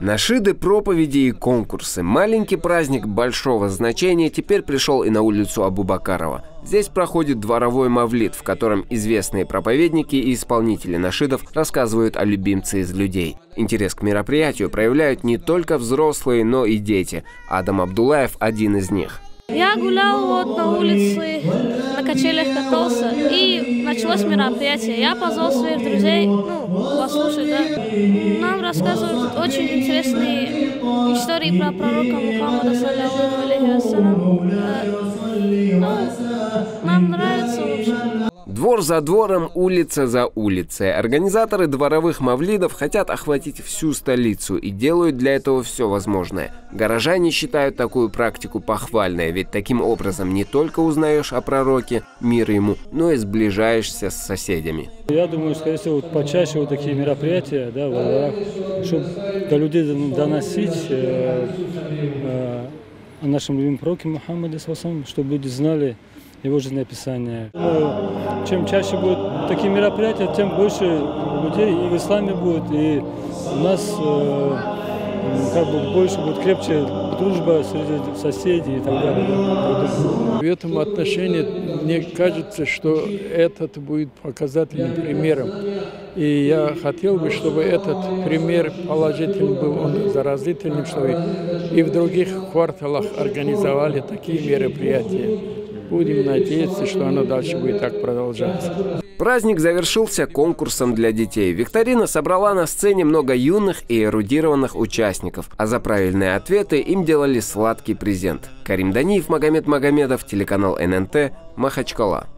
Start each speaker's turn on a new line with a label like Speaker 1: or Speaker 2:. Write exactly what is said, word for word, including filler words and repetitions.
Speaker 1: Нашиды, проповеди и конкурсы. Маленький праздник большого значения теперь пришел и на улицу Абу-Бакарова. Здесь проходит дворовой мавлид, в котором известные проповедники и исполнители нашидов рассказывают о любимце из людей. Интерес к мероприятию проявляют не только взрослые, но и дети. Адам Абдуллаев – один из них.
Speaker 2: Я гулял вот на улице, на качелях катался, и началось мероприятие. Я позвал своих друзей, ну, послушать, да. Нам рассказывают очень интересные истории про пророка Мухаммада, саллаллаху алейхи вассалям. Ну, нам нравится, в общем.
Speaker 1: Двор за двором, улица за улицей. Организаторы дворовых мавлидов хотят охватить всю столицу и делают для этого все возможное. Горожане считают такую практику похвальной, ведь таким образом не только узнаешь о пророке, мир ему, но и сближаешься с соседями.
Speaker 3: Я думаю, скорее всего, вот почаще вот такие мероприятия, да, во дворах, чтобы до людей доносить э, э, о нашем любимом пророке Мухаммаде, чтобы люди знали его жизнеописание. Чем чаще будут такие мероприятия, тем больше людей и в исламе будет, и у нас э, как бы больше будет крепче дружба среди соседей и так далее.
Speaker 4: В этом отношении мне кажется, что этот будет показательным примером. И я хотел бы, чтобы этот пример положительный был, он заразительным, чтобы и в других кварталах организовали такие мероприятия. Будем надеяться, что оно дальше будет так продолжаться.
Speaker 1: Праздник завершился конкурсом для детей. Викторина собрала на сцене много юных и эрудированных участников, а за правильные ответы им делали сладкий презент. Карим Даниев, Магомед Магомедов, телеканал эн эн тэ, Махачкала.